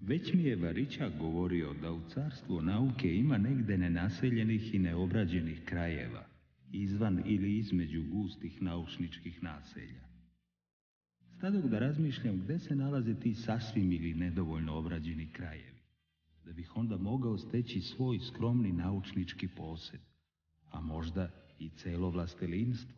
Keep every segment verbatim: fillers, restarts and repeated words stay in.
Već mi je Varičak govorio da u carstvu nauke ima negde nenaseljenih i neobrađenih krajeva, izvan ili između gustih naučničkih naselja. Stadog da razmišljam gde se nalaze ti sasvim ili nedovoljno obrađeni krajevi, da bih onda mogao steći svoj skromni naučnički posed, a možda i celo vlastelinstvo.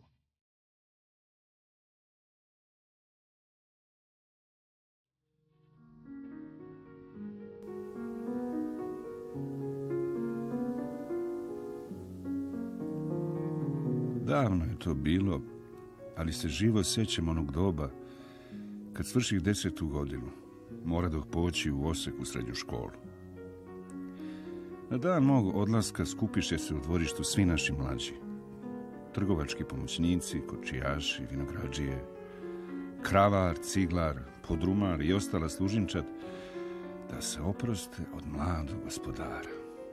Davno je to bilo, ali se živo sjećam onog doba kad svrših desetu godinu, mora dok poći u Osijek u srednju školu. Na dan mog odlaska skupiše se u dvorištu svi naši mlađi. Trgovački pomoćnici, kočijaši, vinogradžije, kravar, ciglar, podrumar i ostala služinčad da se oproste od mladog gospodara.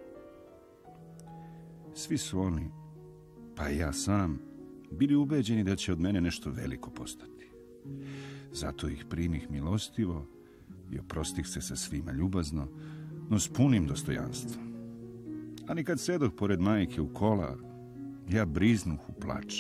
Svi su oni, pa i ja sam, bili ubeđeni da će od mene nešto veliko postati. Zato ih primih milostivo i oprostih se sa svima ljubazno, no s punim dostojanstvom. Ali kad sedoh pored majke u kola, ja briznuh u plač.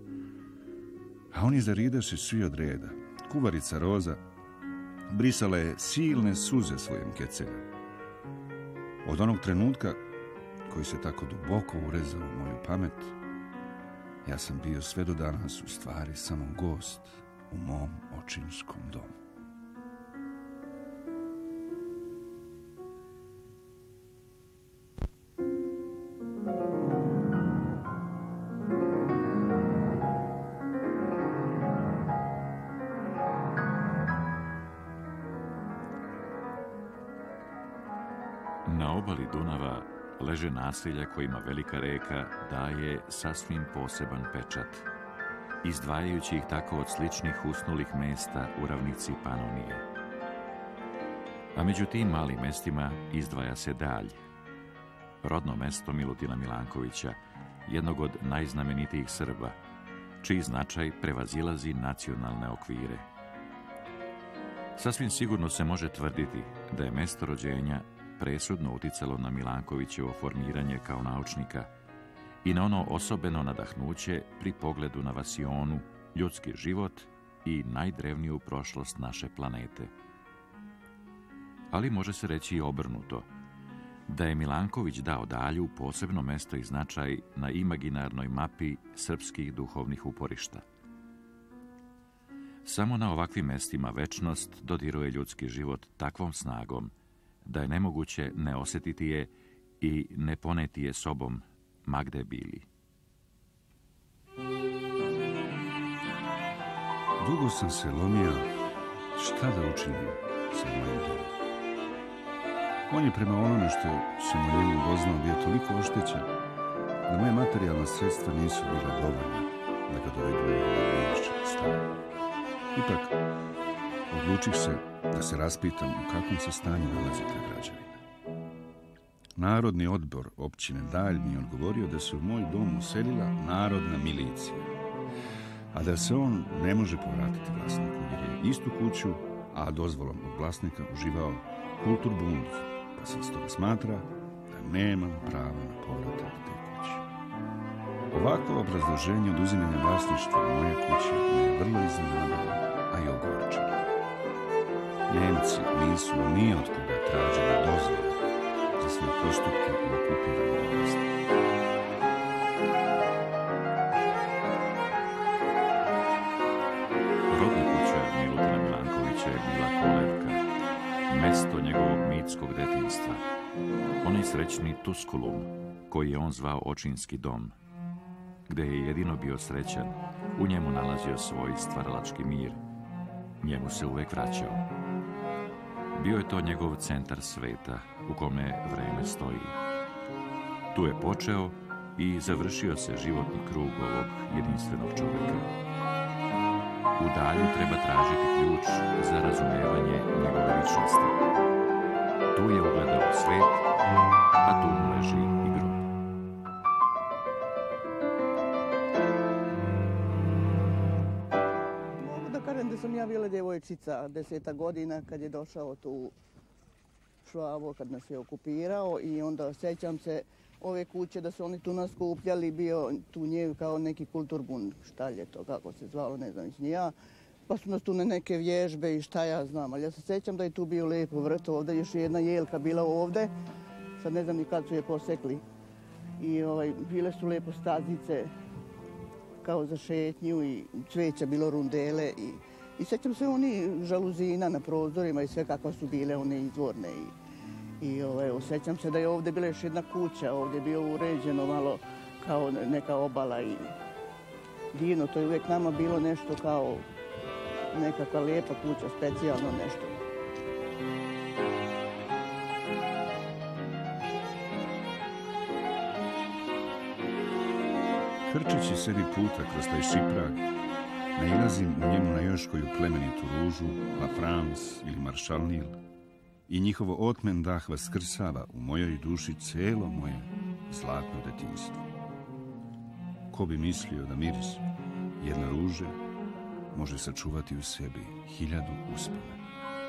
A oni zaridaše svi od reda. Kuvarica Roza brisala je silne suze svojim keceljem. Od onog trenutka koji se tako duboko urezao u moju pamet, ja sam bio sve do danas u stvari samo gost u mom očinskom domu. Na obali Dunava leže naselja kojima velika reka daje sasvim poseban pečat, izdvajajući ih tako od sličnih usnulih mesta u ravnici Panonije. A među tim malim mestima izdvaja se Dalj, rodno mesto Milutina Milankovića, jednog od najznamenitijih Srba, čiji značaj prevazilazi nacionalne okvire. Sasvim sigurno se može tvrditi da je mesto rođenja presudno uticalo na Milankovićevo formiranje kao naučnika i na ono osobeno nadahnuće pri pogledu na vasionu, ljudski život i najdrevniju prošlost naše planete. Ali može se reći i obrnuto, da je Milanković dao Dalju posebno mesto i značaj na imaginarnoj mapi srpskih duhovnih uporišta. Samo na ovakvim mestima večnost dodiruje ljudski život takvom snagom da je nemoguće ne osjetiti je i ne poneti je sobom, ma gde bili. Dugo sam se lomio šta da učinim sa mojim domom. On je prema onome što sam o njemu doznao bio toliko oštećen da moje materijalna sredstva nisu bila dovoljna da ga dovedu u najviše stanje. Ipak, odlučih se da se raspitam u kakvom se stanju nalazi ta građevina. Narodni odbor općine Dalj mi je odgovorio da se u moj dom uselila narodna milicija, a da se on ne može povratiti vlasniku, jer je istu kuću, a dozvolom od vlasnika uživao kulturbund, pa se stoga smatra da nemam prava na povratak te kuće. Ovako obrazloženje oduzimanja vlasništva moje kuće me je vrlo iznenadilo, a i ogorčilo. Njemci nisu ni od koga tražili dozvole za svoje postupke u okupiranom mjestu. Rodna kuća Milutina Milankovića je bila kolevka, mesto njegovog mitskog detinjstva, onaj srećni Tuskulum, koji je on zvao očinski dom, gde je jedino bio srećan, u njemu nalazio svoj stvaralački mir, njemu se uvek vraćao. Bio je to njegov centar sveta, u kome vreme stoji. Tu je počeo i završio se životni krug ovog jedinstvenog čovjeka. U Dalju treba tražiti ključ za razumevanje njegove ličnosti. Tu je ugledao svet, a tu mu leži i grob. Mogu da kažem da sam ja bila djevojčica deseta godina kad je došao tu Švabo kad nas je okupirao i onda sjećam se ove kuće da su oni tu nas skupljali, bio tu nje kao neki kulturbun, šta je to, kako se zvalo, ne znam ni ja. Pa su nas tu na neke vježbe i šta ja znam, ali ja se sjećam da je tu bio lijepo vrt ovdje, još jedna jelka bila ovdje, sad ne znam ni kad su je posekli. I ovaj, bile su lijepo stazice kao za šetnju i cveća, bilo rundele i, i sjećam se oni žaluzina na prozorima i sve kakva su bile one izvorne. I, i ovaj, osjećam se da je ovdje bila još jedna kuća, ovdje je bio uređeno malo kao neka obala i divno, to je uvijek nama bilo nešto kao nekakva lijepa kuća, specijalno nešto. Krčeći sebi puta kroz taj šiprag, nailazim u njemu na još koju plemenitu ružu, La France ili Maršalnil, i njihovo otmen dah vaskrsava u mojoj duši celo moje zlatno detinjstvo. Ko bi mislio da miris jedne ruže može sačuvati u sebi hiljadu uspomena.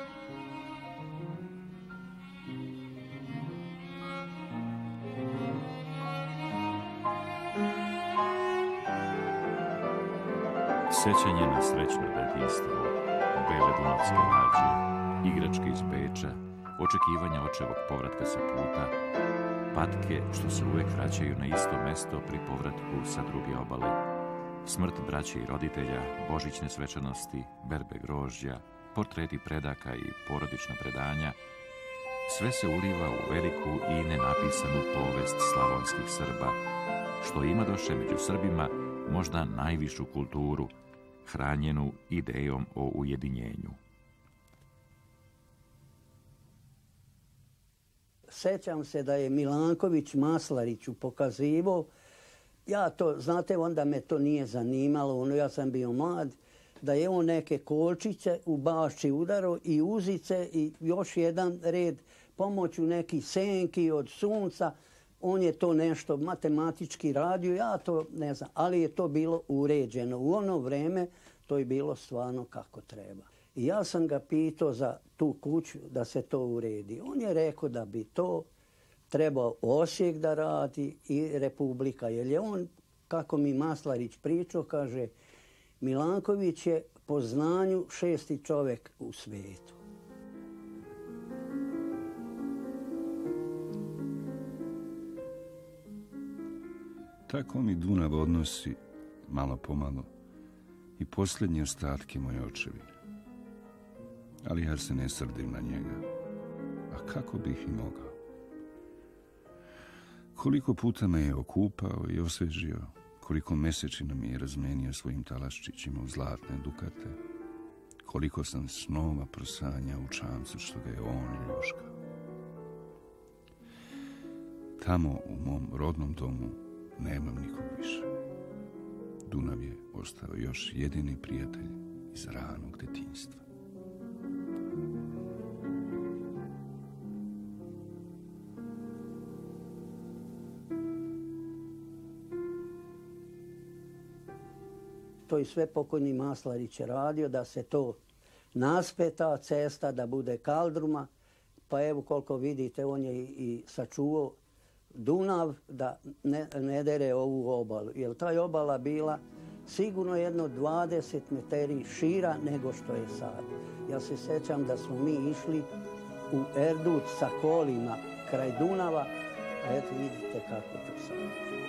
Sjećanje na srećno detinjstvo, bele dunavske lađe, igračke iz Beča, očekivanja očevog povratka sa puta, patke što se uvek vraćaju na isto mesto pri povratku sa druge obale, smrt braće i roditelja, božićne svečanosti, berbe grožđa, portreti predaka i porodična predanja, sve se uliva u veliku i nenapisanu povest slavonskih Srba, što ima doše među Srbima možda najvišu kulturu, hranjenu idejom o ujedinjenju. Sećam se da je Milanković Maslariću pokazivao, ja to, znate, onda me to nije zanimalo, ono, ja sam bio mlad, da je on neke kolčiće u bašči udaro i uzice i još jedan red pomoću nekih senki od sunca. On je to nešto matematički radio, ja to ne znam, ali je to bilo uređeno. U ono vreme to je bilo stvarno kako treba. I ja sam ga pitao za tu kuću da se to uredi. On je rekao da bi to trebao Osijek da radi i Republika. Jer je on, kako mi Maslarić pričao, kaže, Milanković je po znanju šesti čovjek u svijetu. Tako mi Dunav odnosi, malo pomalo, i posljednje ostatke moje očevine. Ali ja se ne srdim na njega. A kako bih i mogao? Koliko puta me je okupao i osvežio, koliko mesečina mi je razmenio svojim talaščićima u zlatne dukate, koliko sam snova prosanja u čamcu što ga je on ljuškao. Tamo u mom rodnom domu nemam nikog više. Dunav je ostao još jedini prijatelj iz ranog detinjstva. To i sve pokojni Maslarić je radio, da se to naspeta cesta, da bude kaldruma. Pa evo koliko vidite, on je i, i sačuvao Dunav da ne, ne dere ovu obalu. Jer ta obala bila sigurno jedno dvadeset metri šira nego što je sad. Ja se sjećam da smo mi išli u Erdut sa kolima kraj Dunava, a eto vidite kako to sad.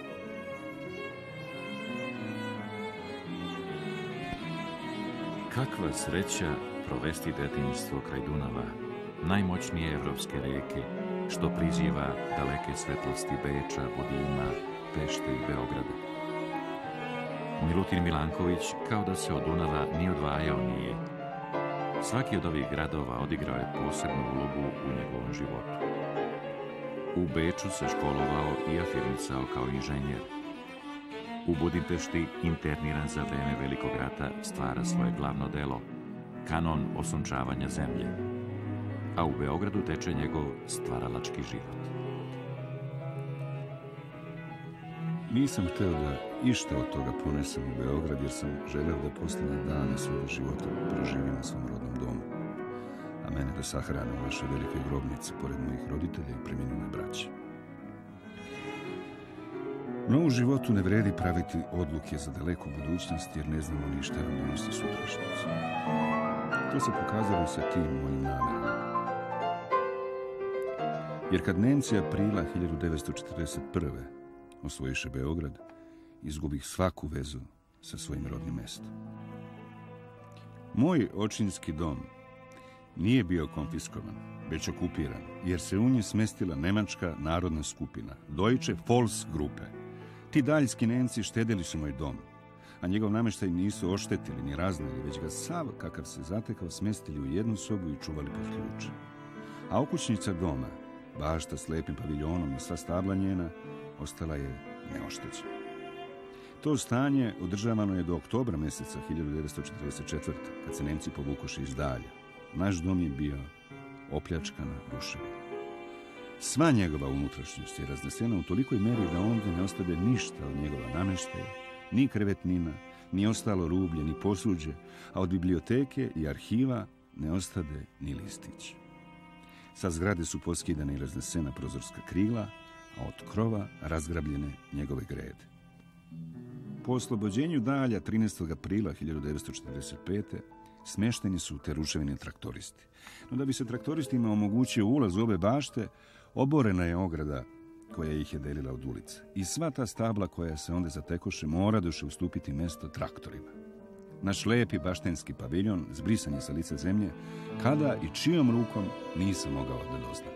Kakva sreća provesti detinjstvo kraj Dunava, najmoćnije evropske reke, što prizjeva daleke svetlosti Beča, Budima, Pešte i Beograda. Milutin Milanković kao da se od Dunava ni odvajao nije. Svaki od ovih gradova odigrao je posebnu ulogu u njegovom životu. U Beču se školovao i afirmisao kao inženjer. U Budimpešti, interniran za vreme Velikog rata, stvara svoje glavno delo, kanon osunčavanja zemlje. A u Beogradu teče njegov stvaralački život. Nisam hteo da išta od toga ponesem u Beograd, jer sam želeo da posljednje dane svoga života proživim na svom rodnom domu. A mene da sahrane u vašoj velike grobnici pored mojih roditelja i preminule braće. No u životu ne vredi praviti odluke za daleku budućnost jer ne znamo ni šta nam donosi sutrašnjicu. To se pokazalo sa tim mojim namerama. Jer kad Nemci aprila hiljadu devetsto četrdeset prve osvojiše Beograd, izgubih svaku vezu sa svojim rodnim mestom. Moj očinski dom nije bio konfiskovan, već okupiran, jer se u nje smestila nemačka narodna skupina, Deutsche Volksgruppe. Ti daljski Nemci štedili su moj dom, a njegov namještaj nisu oštetili ni raznili, već ga sav kakav se zatekao smestili u jednu sobu i čuvali pod ključem. A okućnica doma, bašta s lepim paviljonom i sva stabla njena, ostala je neoštećena. To stanje održavano je do oktobra mjeseca hiljadu devetsto četrdeset četvrte. kad se Nemci povukoše iz Dalja. Naš dom je bio opljačkana ruševina. Sva njegova unutrašnjost je raznesena u tolikoj meri da ondje ne ostade ništa od njegova namještaja, ni krevetnina, ni ostalo rublje, ni posuđe, a od biblioteke i arhiva ne ostade ni listić. Sa zgrade su poskidane i raznesena prozorska krila, a od krova razgrabljene njegove grede. Po oslobođenju Dalja trinaestog aprila hiljadu devetsto četrdeset pete. smešteni su te ruševine traktoristi. No da bi se traktoristima omogućio ulaz u ove bašte, oborena je ograda koja ih je delila od ulice. I sva ta stabla koja se onda zatekoše mora doše ustupiti mjesto traktorima. Naš lepi baštenski paviljon, zbrisan je sa lica zemlje, kada i čijom rukom nisam mogao da doznam.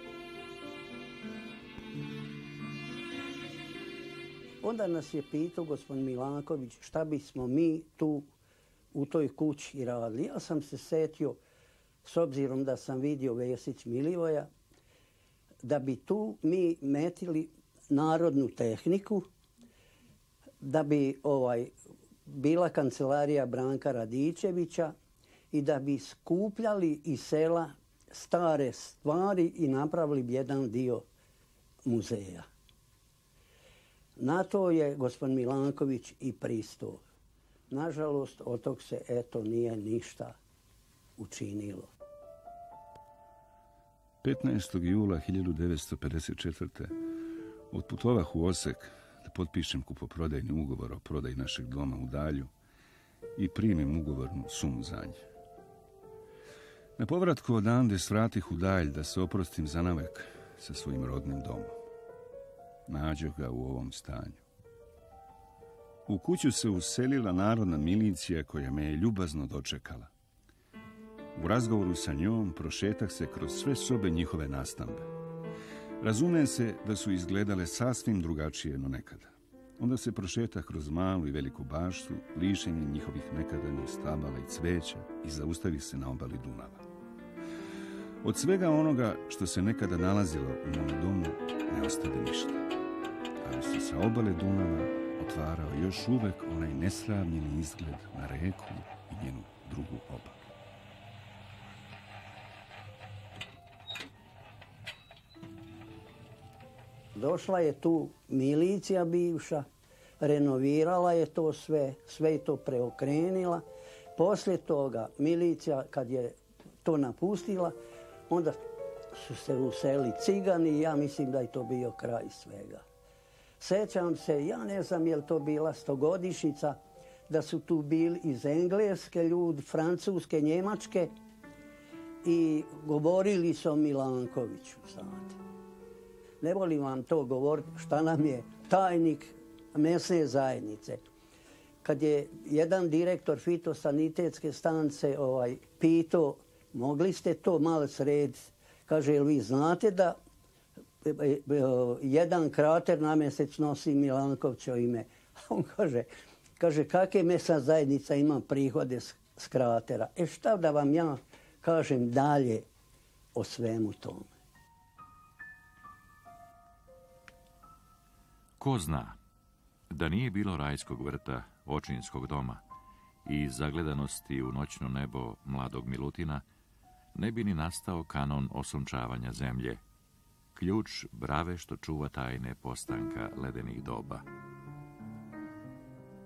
Onda nas je pitao gospodin Milanković šta bismo mi tu u toj kući radili. Ja sam se setio, s obzirom da sam vidio Vesić Milivoja, da bi tu mi metili narodnu tehniku, da bi ovaj, bila kancelarija Branka Radičevića i da bi skupljali iz sela stare stvari i napravili jedan dio muzeja. Na to je gospodin Milanković i pristao. Nažalost, od tog se eto nije ništa učinilo. petnaestog jula hiljadu devetsto pedeset četvrte. otputovah u Osek da potpišem kupoprodajni ugovor o prodaji našeg doma u Dalju i primim ugovornu sumu za nje. Na povratku odande svratih u Dalj da se oprostim zanavek sa svojim rodnim domom. Nađoh ga u ovom stanju. U kuću se uselila narodna milicija koja me je ljubazno dočekala. U razgovoru sa njom prošetah se kroz sve sobe njihove nastambe. Razume se da su izgledale sasvim drugačije no nekada. Onda se prošetah kroz malu i veliku baštu, lišenje njihovih nekadanih stabala i cveća i zaustavih se na obali Dunava. Od svega onoga što se nekada nalazilo u mom domu ne ostade ništa. Ali se sa obale Dunava otvarao još uvek onaj nesravnjeni izgled na reku i njenu drugu obalu. Došla je tu milicija bivša, renovirala je to sve, sve je to preokrenila. Poslije toga milicija kad je to napustila, onda su se uselili cigani i ja mislim da je to bio kraj svega. Sećam se, ja ne znam je li to bila stogodišnjica, da su tu bili iz Engleske ljudi, Francuske, Njemačke i govorili su o Milankoviću, znate. Ne volim vam to govoriti šta nam je tajnik mesne zajednice. Kad je jedan direktor fitosanitetske stanice ovaj, pitao, mogli ste to malo srediti? Kaže, jel vi znate da jedan krater na mjesec nosi Milankovićevo ime? A on kaže, kaže kakve mesna zajednica ima prihode s, s kratera? E šta da vam ja kažem dalje o svemu tome? Ko zna da nije bilo rajskog vrta, očinskog doma i zagledanosti u noćno nebo mladog Milutina, ne bi ni nastao kanon osunčavanja zemlje, ključ brave što čuva tajne postanka ledenih doba.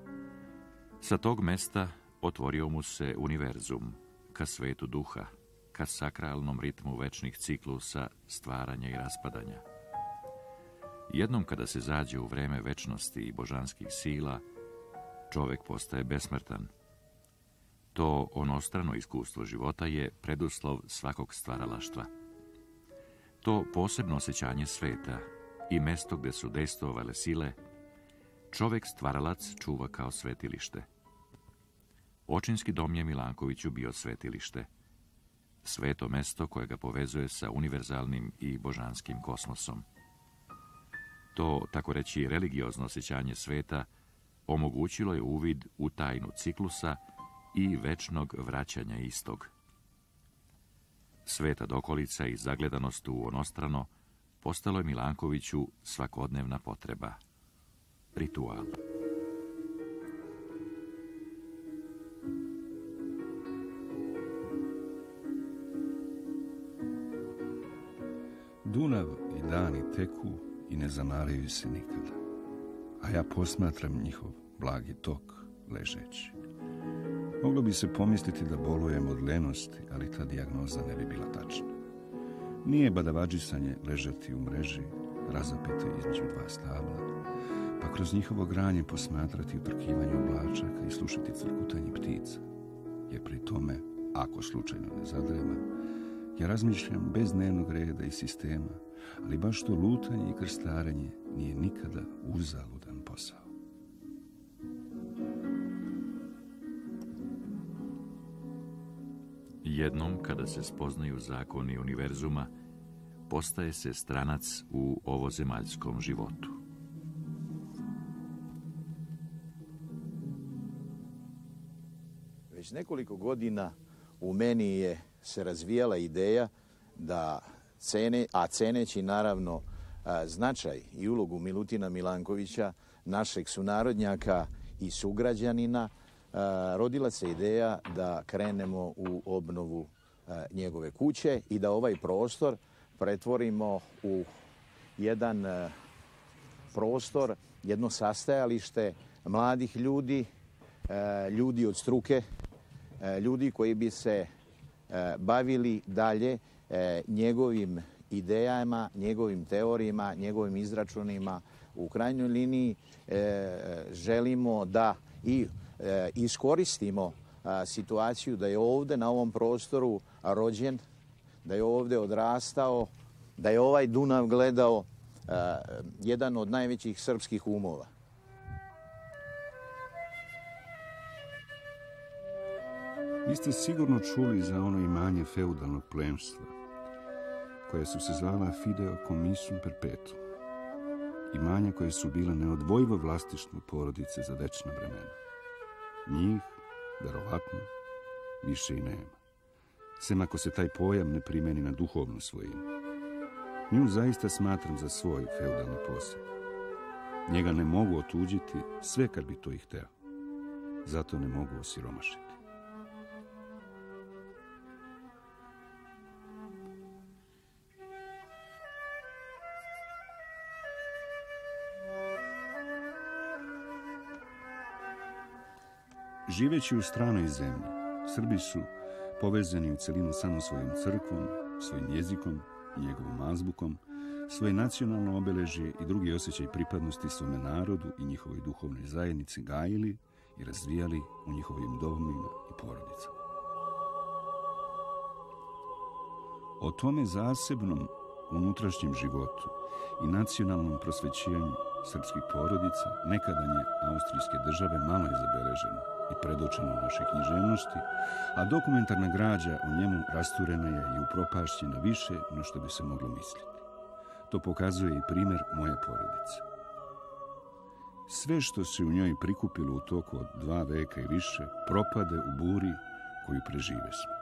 Sa tog mesta otvorio mu se univerzum, ka svetu duha, ka sakralnom ritmu večnih ciklusa stvaranja i raspadanja. Jednom kada se zađe u vreme večnosti i božanskih sila, čovek postaje besmrtan. To onostrano iskustvo života je preduslov svakog stvaralaštva. To posebno osjećanje sveta i mesto gde su dejstvovale sile, čovek stvaralac čuva kao svetilište. Očinski dom je Milankoviću bio svetilište. Sveto mesto koje ga povezuje sa univerzalnim i božanskim kosmosom. To, tako reći, religiozno osjećanje sveta omogućilo je uvid u tajnu ciklusa i večnog vraćanja istog. Sveta dokolica i zagledanost u onostrano postalo je Milankoviću svakodnevna potreba. Ritual. Dunav i dani teku i ne zamaraju se nikada, a ja posmatram njihov blagi tok ležeći. Moglo bi se pomisliti da bolujem od lenosti, ali ta dijagnoza ne bi bila tačna. Nije badavađisanje ležati u mreži, razapete između dva stabla, pa kroz njihovo granje posmatrati utrkivanje oblačaka i slušati crkutanje ptica. Jer pri tome, ako slučajno ne zadrema, ja razmišljam bez dnevnog reda i sistema, ali baš to lutanje i krstarenje nije nikada uzaludan posao. Jednom, kada se spoznaju zakoni univerzuma, postaje se stranac u ovozemaljskom životu. Već nekoliko godina u meni je se razvijala ideja da, cene, a ceneći naravno a, značaj i ulogu Milutina Milankovića, našeg sunarodnjaka i sugrađanina, a, rodila se ideja da krenemo u obnovu a, njegove kuće i da ovaj prostor pretvorimo u jedan a, prostor, jedno sastajalište mladih ljudi, a, ljudi od struke, a, ljudi koji bi se bavili dalje njegovim idejama, njegovim teorijama, njegovim izračunima. U krajnjoj liniji želimo da i iskoristimo situaciju da je ovde na ovom prostoru rođen, da je ovde odrastao, da je ovaj Dunav gledao jedan od najvećih srpskih umova. Vi ste sigurno čuli za ono imanje feudalnog plemstva, koje su se zvala Fideo Commissum Perpetuum. Imanja koje su bila neodvojivo vlastištvo porodice za večna vremena. Njih, verovatno, više i nema. Sem ako se taj pojam ne primeni na duhovnu svojinu. Nju zaista smatram za svoj feudalni posjed. Njega ne mogu otuđiti sve kad bi to i hteo. Zato ne mogu osiromašiti. Živeći u stranoj zemlji, Srbi su povezani u celinu samo svojom crkvom, svojim jezikom, njegovom azbukom, svoje nacionalno obeležje i drugi osjećaj pripadnosti svome narodu i njihovoj duhovnoj zajednici gajili i razvijali u njihovim domovima i porodicama. O tome zasebnom unutrašnjem životu i nacionalnom prosvećenju srpskih porodica nekadanje austrijske države malo je zabeleženo i predočeno u našoj književnosti, a dokumentarna građa o njemu rasturena je i upropašćena više no što bi se moglo misliti. To pokazuje i primjer moje porodice. Sve što se u njoj prikupilo u toku od dva veka i više propade u buri koju prežive smo.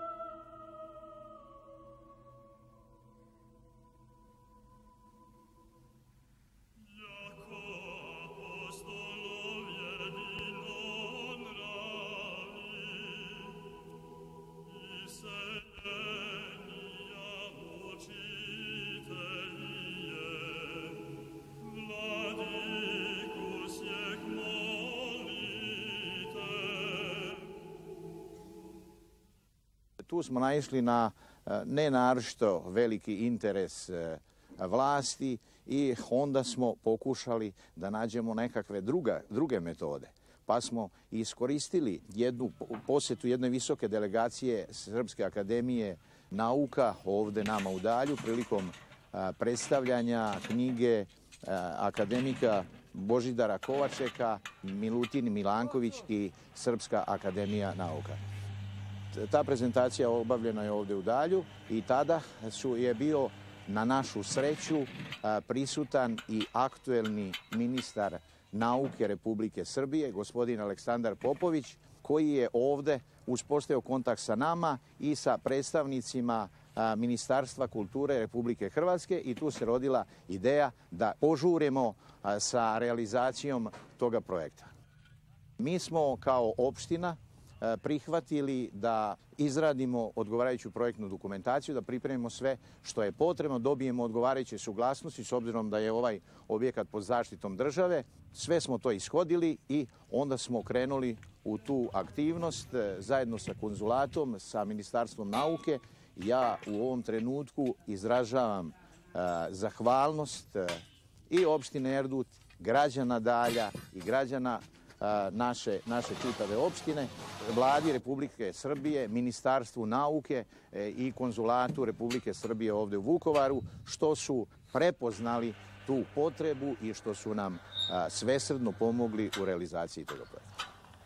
Tu smo naišli na ne naročito veliki interes vlasti i onda smo pokušali da nađemo nekakve druga, druge metode. Pa smo iskoristili jednu posjetu jedne visoke delegacije Srpske akademije nauka ovdje nama u Dalju prilikom predstavljanja knjige akademika Božidara Kovačeka, Milutin Milanković i Srpska akademija nauka. Ta prezentacija obavljena je ovdje u Dalju i tada su, je bio na našu sreću prisutan i aktuelni ministar nauke Republike Srbije, gospodin Aleksandar Popović, koji je ovdje uspostavio kontakt sa nama i sa predstavnicima Ministarstva kulture Republike Hrvatske i tu se rodila ideja da požurimo sa realizacijom toga projekta. Mi smo kao opština prihvatili da izradimo odgovarajuću projektnu dokumentaciju, da pripremimo sve što je potrebno, dobijemo odgovarajuće suglasnosti s obzirom da je ovaj objekat pod zaštitom države. Sve smo to ishodili i onda smo krenuli u tu aktivnost zajedno sa konzulatom, sa Ministarstvom nauke. Ja u ovom trenutku izražavam uh, zahvalnost uh, i opštine Erdut, građana Dalja i građana uh, naše, naše čitave opštine, Vladi Republike Srbije, Ministarstvu nauke uh, i konzulatu Republike Srbije ovdje u Vukovaru, što su prepoznali tu potrebu i što su nam uh, svesrdno pomogli u realizaciji toga projekta.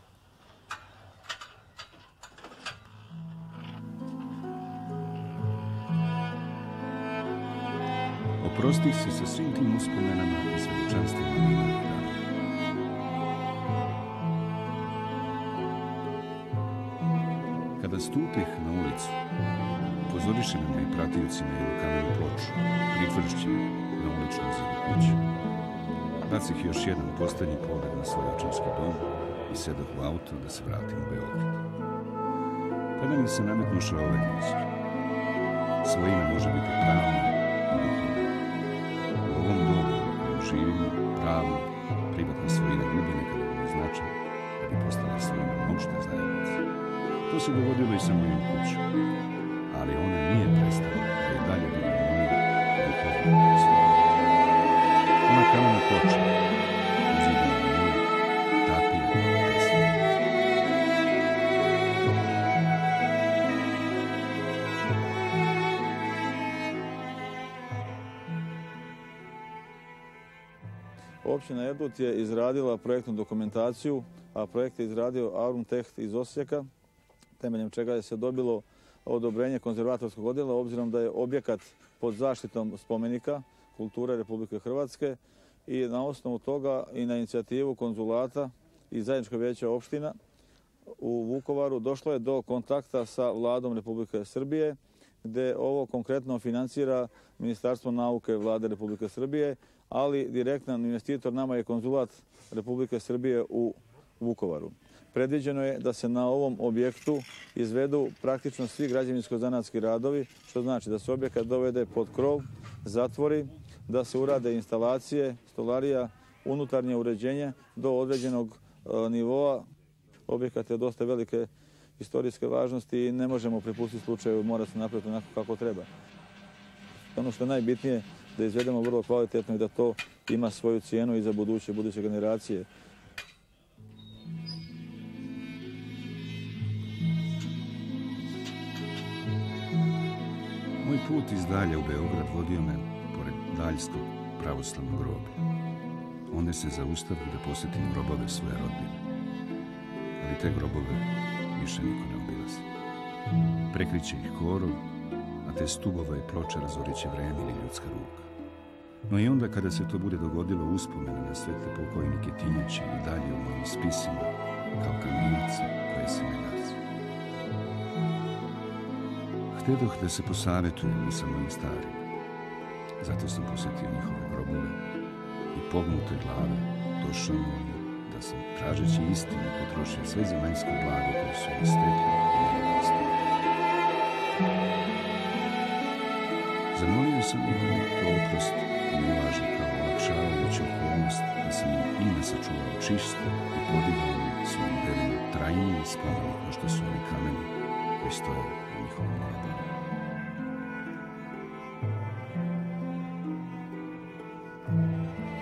Oprosti se sa svim tim uspomenama i svedočanstvima minulih dana. Kada stupih na ulicu, upozoriše me moji pratioci na jednu kamenu ploču, pritvršćenu na uličnom zidu kuće. Bacih još jedan posljednji pogled na svoj očinski dom i sedoh u auto da se vratim u Beograd. Tada mi se nametnuše ove misli. Svojina može biti pravna i duhovna. U ovom dobu u kojem živimo, pravna, privatna svojina gubi nekada značaj da bi postala svojina opšte zajednice. To se dogodilo i sa mojom kućom, ali ona nije prestala da je dalje bude moja duhovna svojina. Ona kamena ploča, uzidana na njoj, tapija te svojine. Općina Erdut je izradila projektnu dokumentaciju, a projekt je izradio Arumteht iz Osijeka, temeljem čega je se dobilo odobrenje konzervatorskog odjela, obzirom da je objekat pod zaštitom spomenika kulture Republike Hrvatske i na osnovu toga i na inicijativu konzulata i zajedničkog vijeća opština u Vukovaru došlo je do kontakta sa Vladom Republike Srbije, gde ovo konkretno financira Ministarstvo nauke Vlade Republike Srbije, ali direktan investitor nama je konzulat Republike Srbije u Vukovaru. Predviđeno je da se na ovom objektu izvedu praktično svi građevinsko-zanatski radovi, što znači da se objekat dovede pod krov, zatvori, da se urade instalacije, stolarija, unutarnje uređenje do određenog e, nivoa. Objekat je dosta velike istorijske važnosti i ne možemo prepustiti slučaju, mora se napraviti onako kako treba. Ono što je najbitnije da izvedemo vrlo kvalitetno i da to ima svoju cijenu i za buduće, buduće generacije. Moj put iz Dalja u Beograd vodio me pored daljskog pravoslavnog groblja. Onda se zaustavio da posjetim grobove svoje rodbine. Ali te grobove više niko ne obilazi. Prekriće ih korov, a te stubove i ploče razoriće vreme ili ljudska ruka. No i onda kada se to bude dogodilo, uspomene na sve te pokojnike tinjeći i dalje u mojim spisima, kao kandilice koje se ne gasi. Htedoh da se posavetujem i sa mojim starim. Zato sam posjetio njihove grobove i pognute glave došao mojim da sam, tražeći istinu, potrošio sve zemaljsko blago koje su mi stekli i meni ostavili. Zamolio sam ih da mi to oprosti i uvaži kao olakšavajuću okolnost da sam im ime sačuvao čisto i podigao mi svojim delima trajniji spomenik no što su ovi kameni koji stoje u njihovom grobu.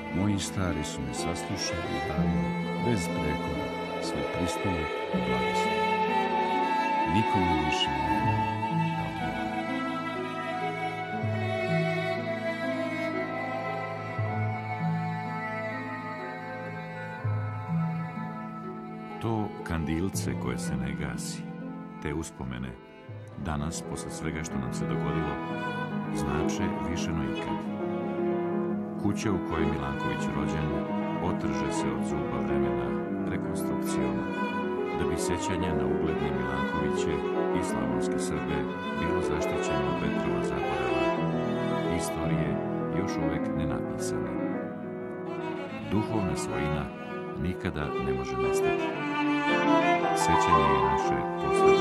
Moji stari su me saslušali i dali bez prekora sve pristole i blagoslov. Nikome više nema da odgovara. To kandilce koje se ne gasi, te uspomene, danas, posle svega što nam se dogodilo, znače više no ikad. Kuća u kojoj je Milanković rođen otrže se od zuba vremena rekonstrukcijom, da bi sećanje na ugledne Milankoviće i slavonske Srbe bilo zaštićeno od vetrova zaborava, istorije još uvek nenapisane. Duhovna svojina nikada ne može nestati. Sećanje je naše posvećenje.